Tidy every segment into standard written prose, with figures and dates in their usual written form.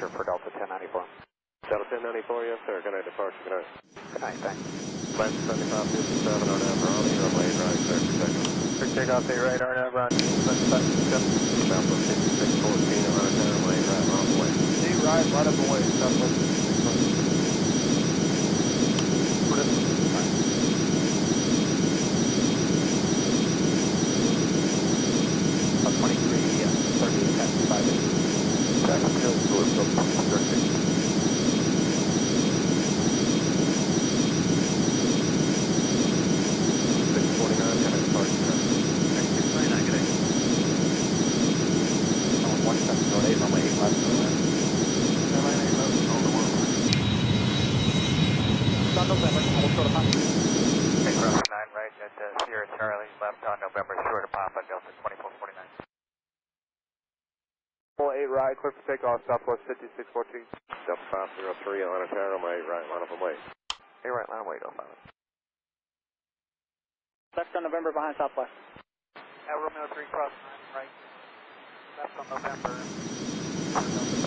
departure for Delta 1094. Delta 1094, yes sir. Good night, departure. Good night. Good night, thanks. Flight 7557 on Aberoni, runway right, clear for takeoff. For takeoff, 8 right, RNAV, Ron 7557. Southwest 5614, Atlanta Tower, runway right, line up away. 8 right, line up away, Southwest 5614. For this? Alright. About 23, yeah, 38, taxi 580. Taxi goes to Louisville, 36. November, hold short of Papa. Okay, cross 9 right at Sierra Charlie, left on November, short of Papa, Delta 2449. 8 right, clear for takeoff, Southwest 5614. Delta 503, Atlanta Tower, runway right, line up away. 8 right, line away, Delta 5. Left on November, behind Southwest. At Romeo 3, cross 9 right, left on November, Delta 5.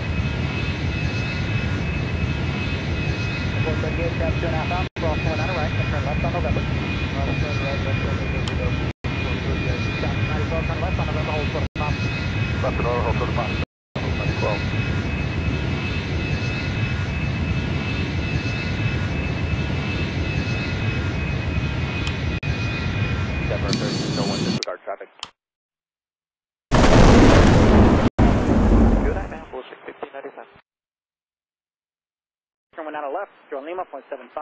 Aircraft 2.5 hours, cross 1 on right. left on November. Left side right, left side November, Delta 438. South 9012, turn left on November, hold short of Papa. Left and over, hold short of Papa. 9012. Denver 3201, disregard traffic. Good night now, bullshit 1597. Turn one down to left, Joe Lima, 0.75.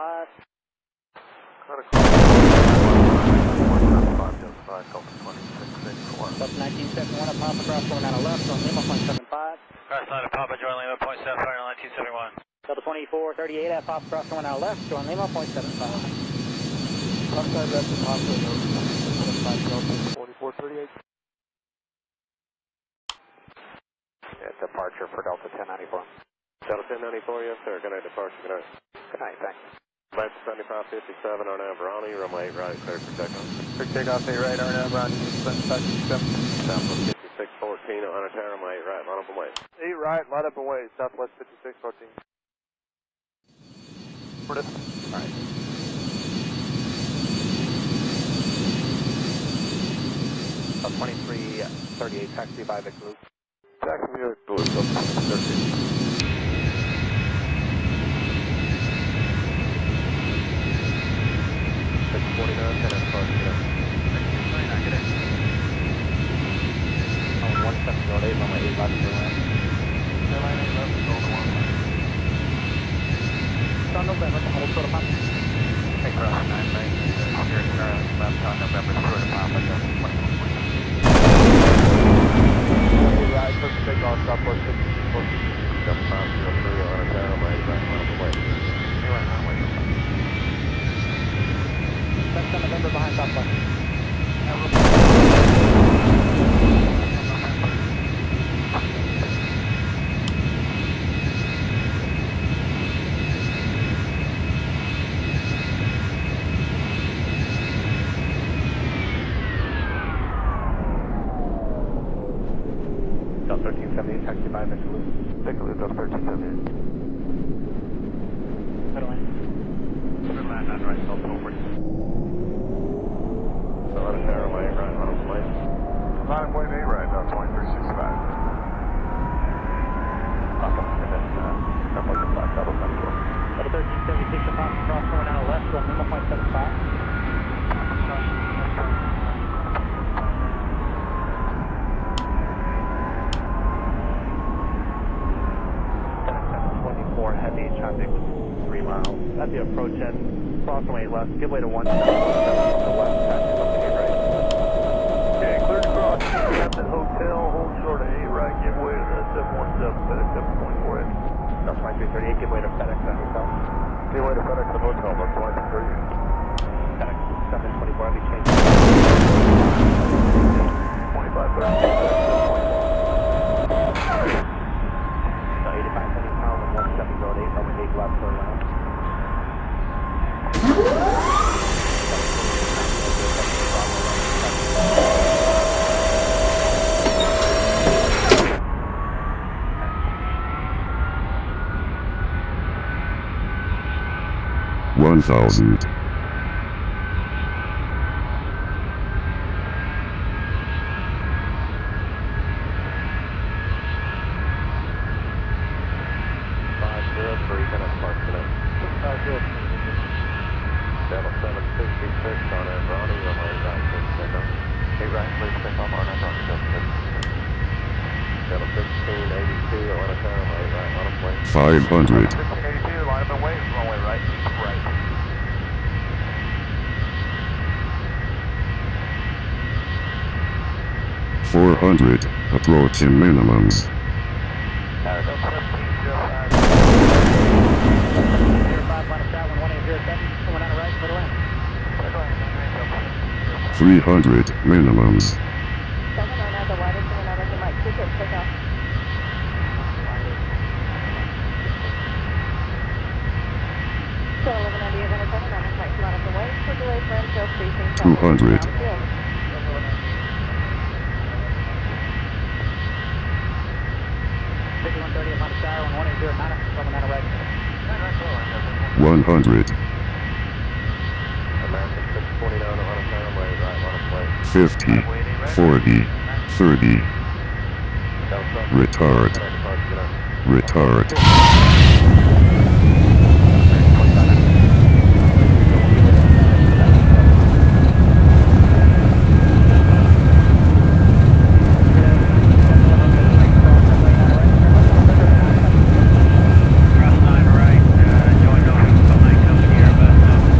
Delta 1971 at Papa, cross going down to left, Joe Lima, 0.75. Cross line of Papa, Joe Lima, 0.75, 1971. Delta 2438 at Papa, cross going down to left, Joe Lima, 0.75. Left side left and Papa, over 75 Delta 4438. Yeah, departure for Delta 1094. Delta 1094, yes sir. Good night, departure. Good night. Good night, thanks. Flight 7557, RNAV Ronnie, runway 8 right, clear for takeoff. Clear takeoff, 8 right, RNAV, Ronnie, 7557. Southwest 5614, Atlanta Tower, runway 8 right, line up and wait. 8 right, light up and wait, Southwest 5614. Alright. Up 2338, taxi by Victor Luke. Taxi by Victor Luke, up 2338. 649, 10 at departure, good night. 629, good day. Oh, 1708, runway 8 left for land. Airline 8 left, control to 1. On November, hold short of Papa. Hey, cross 9 right, here at Starling, left on November, short of Papa, Delta 2440. 8 right, clear for takeoff, Southwest 5614. Delta 503, Atlanta Tower, runway 8 right, line up and wait. 8 right, runway. Left on November behind Southwest. Delta 1378, taxi by Victor Luke. Victor Luke, Delta 1378. Good land. Good land on right, Delta 440. Atlanta Tower, runway 8 right, line up and wait. Line up, wait, 8 right, about 2365. Papa, and then, Airport to 5, Southwest 94. Delta 1376 at Papa, cross going down to left, Joe Lima, 0.75. Heavy traffic, 3 miles. At the approach end, crossway left, give way to 1 7 on the left, taxi left to 8 right. Okay, clear to cross, at the hotel, hold short of 8 right, give way to the 717, FedEx 724 in. That's 2338, give way to FedEx at hotel. Give way to FedEx at hotel, that's 2338. FedEx 724, I'll be changing. 2530. 1708, runway 8 left for around. $1,000. Delta 766 on Ronnie, runway 8 right, clear for takeoff. 8 right, please take off on Ronnie, Delta 766. Delta 1682, Atlanta Tower, runway 8 right, line up and wait. 500. 1682, line up and wait, runway right, 8 right. 400. Approaching minimums. Delta 1705. 05, line of tower, 1807, coming down to right, middle end. 300 minimums. 7 on the water, 7 on the mic, take off. So 11 on the 817, on the flight to line up the way, for delay for Enfield facing 200. downfield. 5130 at Monte Tower, 1809, coming down to right. 100. American 50, 40, 30. Retard. Retard. Cross 9 right, join over behind coming here about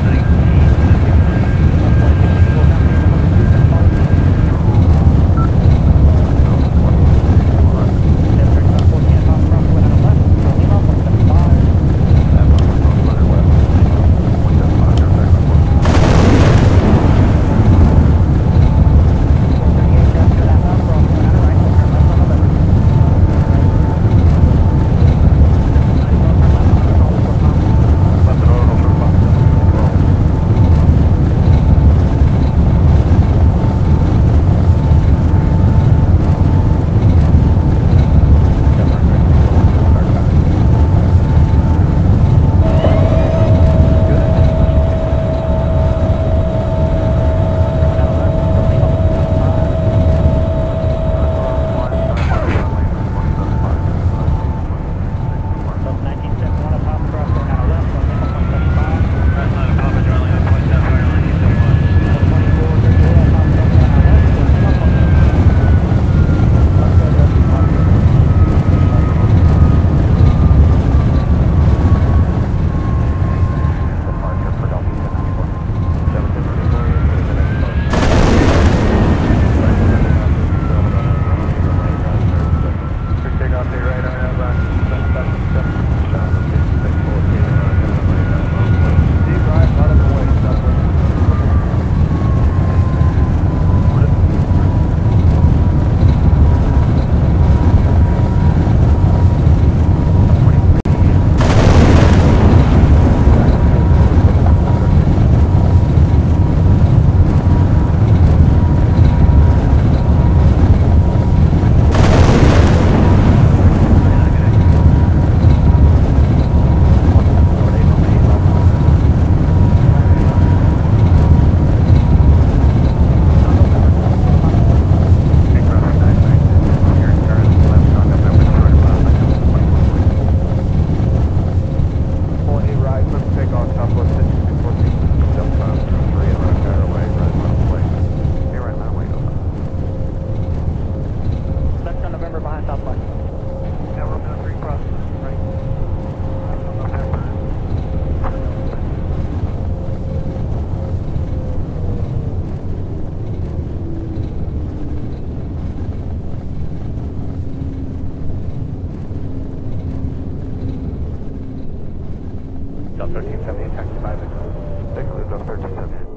1370, taxi 5. Take a loop on 1370.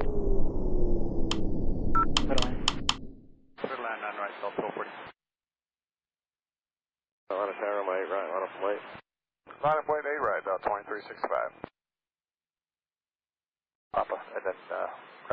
Clear land 9 right, Delta 1240. On a tower, light, right, on a flight. Line up point 8 right, about 2365. Papa, and then